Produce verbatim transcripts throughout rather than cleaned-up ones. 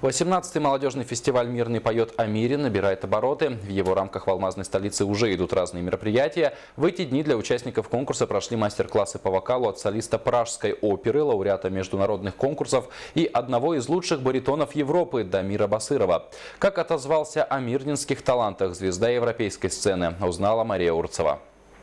восемнадцатый молодежный фестиваль «Мирный поет о мире» набирает обороты. В его рамках в алмазной столице уже идут разные мероприятия. В эти дни для участников конкурса прошли мастер-классы по вокалу от солиста Пражской оперы, лауреата международных конкурсов и одного из лучших баритонов Европы Дамира Басырова. Как отозвался о мирнинских талантах звезда европейской сцены, узнала Мария Урцева.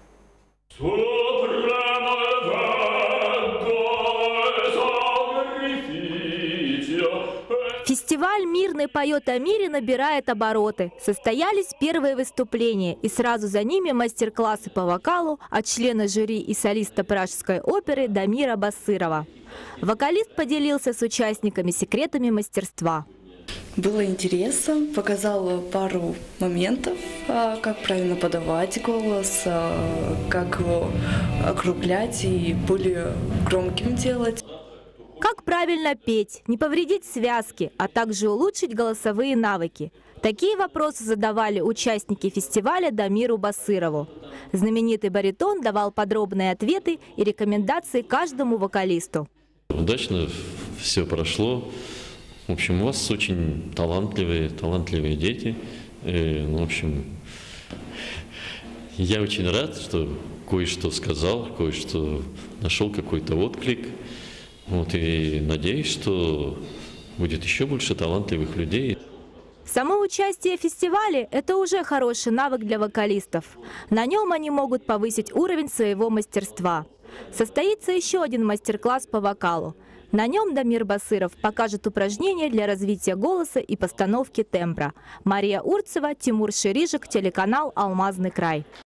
Фестиваль «Мирный поет о мире» набирает обороты. Состоялись первые выступления, и сразу за ними мастер-классы по вокалу от члена жюри и солиста Пражской оперы Дамира Басырова. Вокалист поделился с участниками секретами мастерства. Было интересно, показала пару моментов, как правильно подавать голос, как его округлять и более громким делать. Как правильно петь, не повредить связки, а также улучшить голосовые навыки. Такие вопросы задавали участники фестиваля Дамиру Басырову. Знаменитый баритон давал подробные ответы и рекомендации каждому вокалисту. Удачно все прошло. В общем, у вас очень талантливые, талантливые дети. И, ну, в общем, я очень рад, что кое-что сказал, кое-что нашел какой-то отклик. Вот, и надеюсь, что будет еще больше талантливых людей. Само участие в фестивале – это уже хороший навык для вокалистов. На нем они могут повысить уровень своего мастерства. Состоится еще один мастер-класс по вокалу. На нем Дамир Басыров покажет упражнения для развития голоса и постановки тембра. Мария Урцева, Тимур Ширижик, телеканал «Алмазный край».